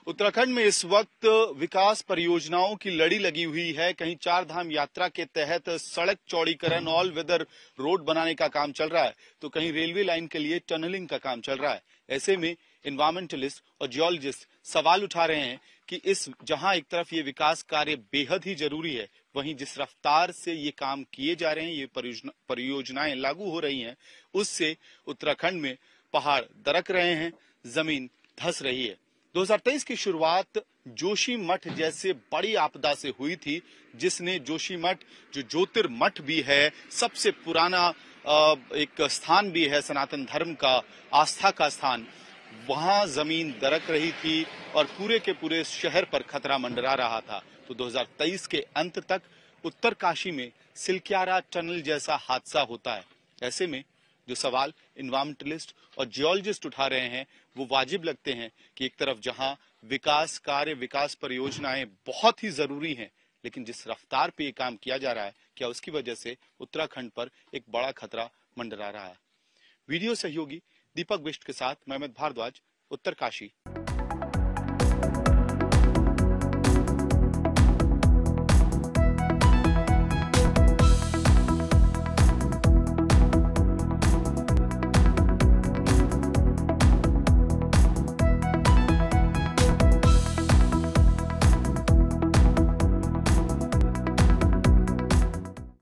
उत्तराखंड में इस वक्त विकास परियोजनाओं की लड़ी लगी हुई है। कहीं चार धाम यात्रा के तहत सड़क चौड़ीकरण ऑल वेदर रोड बनाने का काम चल रहा है, तो कहीं रेलवे लाइन के लिए टनलिंग का काम चल रहा है। ऐसे में एनवायरमेंटलिस्ट और जियोलॉजिस्ट सवाल उठा रहे हैं कि जहां एक तरफ ये विकास कार्य बेहद ही जरूरी है, वहीं जिस रफ्तार से ये काम किए जा रहे हैं, ये परियोजनाएं लागू हो रही हैं, उससे उत्तराखंड में पहाड़ दरक रहे हैं, जमीन धंस रही है। 2023 की शुरुआत जोशीमठ जैसे बड़ी आपदा से हुई थी, जिसने जोशीमठ जो ज्योतिर्मठ भी है, सबसे पुराना एक स्थान भी है सनातन धर्म का, आस्था का स्थान, वहां जमीन दरक रही थी और पूरे के पूरे शहर पर खतरा मंडरा रहा था। तो 2023 के अंत तक उत्तरकाशी में सिलक्यारा टनल जैसा हादसा होता है। ऐसे में जो सवाल एनवायरमेंटलिस्ट और जियोलॉजिस्ट उठा रहे हैं, वो वाजिब लगते हैं कि एक तरफ जहां विकास कार्य, विकास परियोजनाएं बहुत ही जरूरी हैं, लेकिन जिस रफ्तार पे ये काम किया जा रहा है, क्या उसकी वजह से उत्तराखंड पर एक बड़ा खतरा मंडरा रहा है। वीडियो सहयोगी दीपक बिष्ट के साथ मैं अमित भारद्वाज, उत्तरकाशी।